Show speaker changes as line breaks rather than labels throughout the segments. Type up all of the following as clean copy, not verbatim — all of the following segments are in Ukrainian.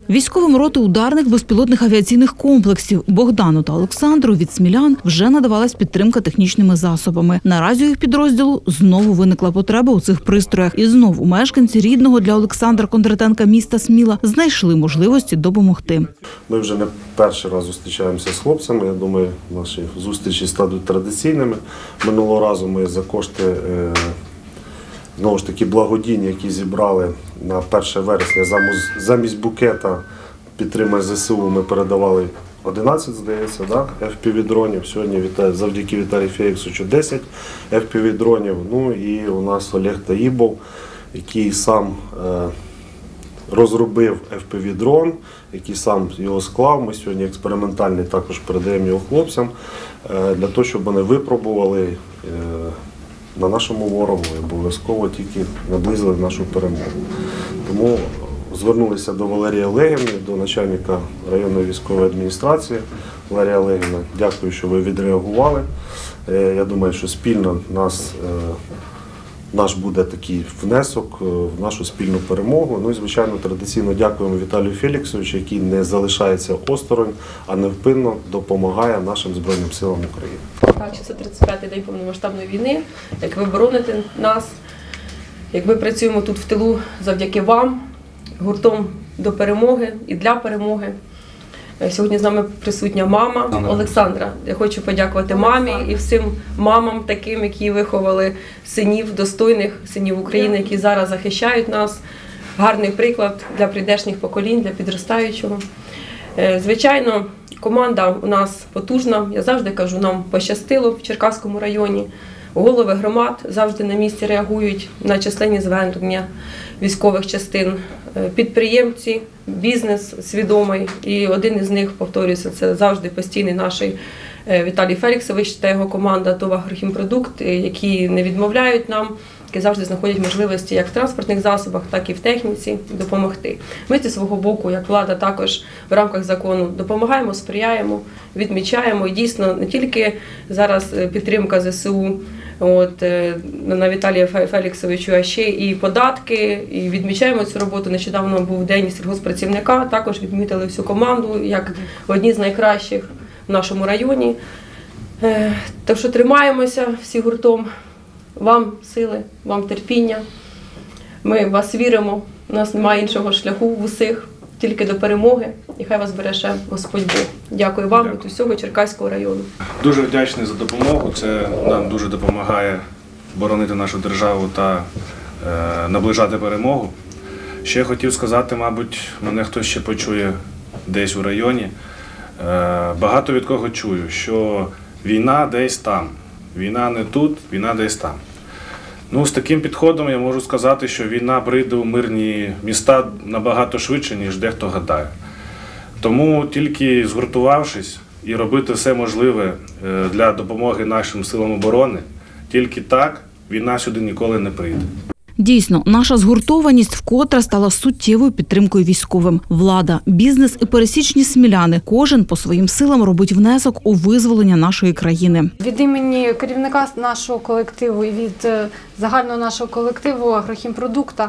Військовим роти ударних безпілотних авіаційних комплексів Богдану та Олександру від смілян вже надавалась підтримка технічними засобами. Наразі у їх підрозділу знову виникла потреба у цих пристроях. І знову мешканці рідного для Олександра Кондратенка міста Сміла знайшли можливості допомогти.
Ми вже не перший раз зустрічаємося з хлопцями. Я думаю, наші зустрічі стануть традиційними. Минулого разу ми за кошти знову ж таки благодійні, які зібрали на 1 вересня, замість букета «Підтримай ЗСУ» ми передавали 11, здається, FPV-дронів. Сьогодні завдяки Віталію Феліксовичу 10 FPV-дронів. Ну і у нас Олег Таїбов, який сам розробив FPV-дрон, який сам його склав. Ми сьогодні експериментальний також передаємо його хлопцям, для того, щоб вони випробували на нашому ворогу і обов'язково тільки наблизили нашу перемогу. Тому звернулися до Валерії Олегівни, до начальника районної військової адміністрації. Валерія Олегівна, дякую, що ви відреагували. Я думаю, що спільно наш буде такий внесок в нашу спільну перемогу. Ну і, звичайно, традиційно дякуємо Віталію Феліксовичу, який не залишається осторонь, а невпинно допомагає нашим Збройним силам України.
Так, 635-й день повномасштабної війни, як ви бороните нас, як ми працюємо тут в тилу завдяки вам, гуртом до перемоги і для перемоги. Сьогодні з нами присутня мама Олександра. Я хочу подякувати мамі і всім мамам таким, які виховали синів, достойних синів України, які зараз захищають нас. Гарний приклад для прийдешніх поколінь, для підростаючого. Звичайно, команда у нас потужна. Я завжди кажу, нам пощастило в Черкаському районі. Голови громад завжди на місці реагують на численні звернення військових частин. Підприємці, бізнес свідомий. І один із них, повторюся, це завжди постійний наш Віталій Феліксович та його команда ТОВ «Агрохімпродукт», які не відмовляють нам, які завжди знаходять можливості як в транспортних засобах, так і в техніці допомогти. Ми зі свого боку, як влада, також в рамках закону допомагаємо, сприяємо, відмічаємо. І дійсно не тільки зараз підтримка ЗСУ на Віталія Феліксовичу, а ще і податки, і відмічаємо цю роботу. Нещодавно був день сільгосппрацівника, також відмітили всю команду як одні з найкращих в нашому районі. Так що тримаємося всі гуртом. Вам сили, вам терпіння. Ми в вас віримо, у нас немає іншого шляху в усіх, тільки до перемоги. І хай вас береже Господь Бог. Дякую вам від усього Черкаського району.
Дуже вдячний за допомогу. Це нам дуже допомагає боронити нашу державу та наближати перемогу. Ще хотів сказати, мабуть, мене хтось ще почує десь у районі. Багато від кого чую, що війна десь там. Війна не тут, війна десь там. Ну, з таким підходом я можу сказати, що війна прийде у мирні міста набагато швидше, ніж дехто гадає. Тому тільки згуртувавшись і робити все можливе для допомоги нашим силам оборони, тільки так війна сюди ніколи не прийде.
Дійсно, наша згуртованість вкотре стала суттєвою підтримкою військовим. Влада, бізнес і пересічні сміляни – кожен по своїм силам робить внесок у визволення нашої країни.
Від імені керівника нашого колективу і від загального нашого колективу «Агрохімпродукта»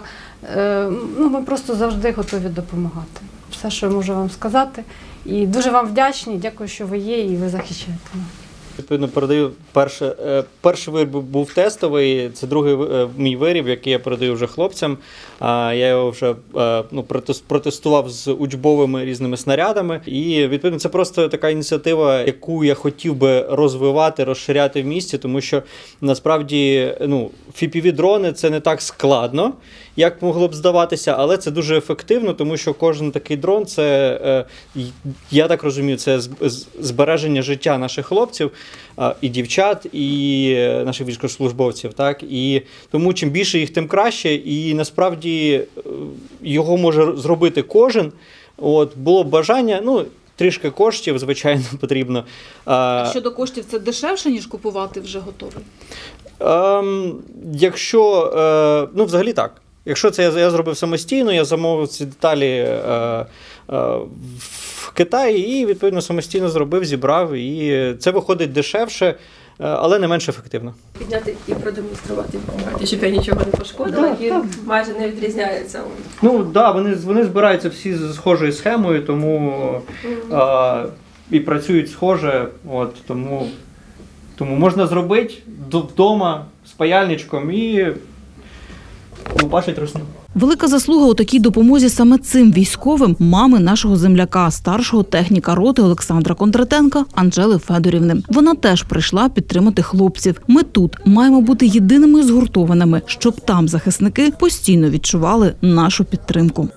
ми просто завжди готові допомагати. Все, що я можу вам сказати. І дуже вам вдячні, дякую, що ви є і ви захищаєте нас.
Відповідно, передаю перший виріб був тестовий, це другий мій виріб, який я передаю вже хлопцям. Я його вже протестував з учбовими різними снарядами. І, відповідно, це просто така ініціатива, яку я хотів би розвивати, розширяти в місті, тому що, насправді, FPV-дрони – це не так складно, як могло б здаватися, але це дуже ефективно, тому що кожен такий дрон – це, я так розумію, це збереження життя наших хлопців, і дівчат, і наших військовослужбовців. Так? І тому чим більше їх, тим краще. І насправді його може зробити кожен. Було б бажання, трішки коштів, звичайно, потрібно.
Щодо коштів, це дешевше, ніж купувати вже готовий?
Якщо, взагалі так. Якщо це я зробив самостійно, я замовив ці деталі в Китаї і, відповідно, самостійно зробив, зібрав. І це виходить дешевше, але не менш ефективно.
Підняти і продемонструвати, щоб я нічого не пошкодила, він майже не відрізняється.
Ну так, да, вони збираються всі з схожою схемою, тому і працюють схоже, тому можна зробити вдома з паяльничком і лупашить росну.
Велика заслуга у такій допомозі саме цим військовим мами нашого земляка, старшого техніка роти Олександра Кондратенка Анжели Федорівни. Вона теж прийшла підтримати хлопців. Ми тут маємо бути єдиними і згуртованими, щоб там захисники постійно відчували нашу підтримку.